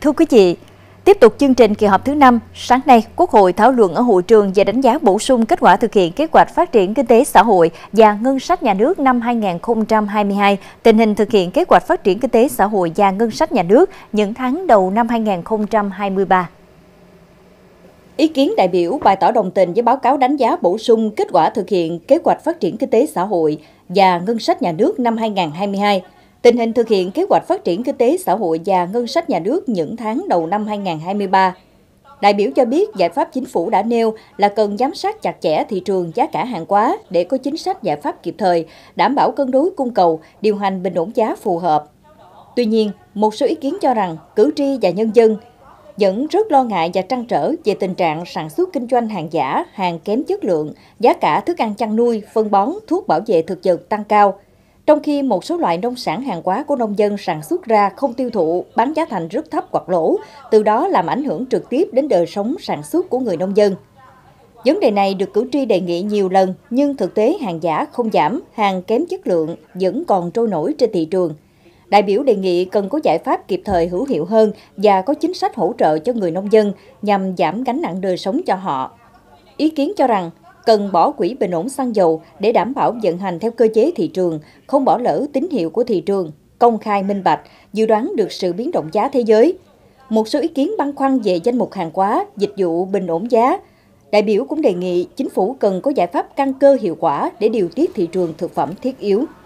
Thưa quý vị, tiếp tục chương trình kỳ họp thứ 5, sáng nay Quốc hội thảo luận ở hội trường về đánh giá bổ sung kết quả thực hiện kế hoạch phát triển kinh tế xã hội và ngân sách nhà nước năm 2022, tình hình thực hiện kế hoạch phát triển kinh tế xã hội và ngân sách nhà nước những tháng đầu năm 2023. Ý kiến đại biểu bày tỏ đồng tình với báo cáo đánh giá bổ sung kết quả thực hiện kế hoạch phát triển kinh tế xã hội và ngân sách nhà nước năm 2022, tình hình thực hiện kế hoạch phát triển kinh tế xã hội và ngân sách nhà nước những tháng đầu năm 2023. Đại biểu cho biết giải pháp chính phủ đã nêu là cần giám sát chặt chẽ thị trường giá cả hàng hóa để có chính sách giải pháp kịp thời, đảm bảo cân đối cung cầu, điều hành bình ổn giá phù hợp. Tuy nhiên, một số ý kiến cho rằng cử tri và nhân dân vẫn rất lo ngại và trăn trở về tình trạng sản xuất kinh doanh hàng giả, hàng kém chất lượng, giá cả thức ăn chăn nuôi, phân bón, thuốc bảo vệ thực vật tăng cao. Trong khi một số loại nông sản hàng hóa của nông dân sản xuất ra không tiêu thụ, bán giá thành rất thấp hoặc lỗ, từ đó làm ảnh hưởng trực tiếp đến đời sống sản xuất của người nông dân. Vấn đề này được cử tri đề nghị nhiều lần, nhưng thực tế hàng giả không giảm, hàng kém chất lượng vẫn còn trôi nổi trên thị trường. Đại biểu đề nghị cần có giải pháp kịp thời hữu hiệu hơn và có chính sách hỗ trợ cho người nông dân nhằm giảm gánh nặng đời sống cho họ. Ý kiến cho rằng cần bỏ quỹ bình ổn xăng dầu để đảm bảo vận hành theo cơ chế thị trường, không bỏ lỡ tín hiệu của thị trường, công khai minh bạch, dự đoán được sự biến động giá thế giới. Một số ý kiến băn khoăn về danh mục hàng hóa, dịch vụ bình ổn giá. Đại biểu cũng đề nghị chính phủ cần có giải pháp căn cơ hiệu quả để điều tiết thị trường thực phẩm thiết yếu.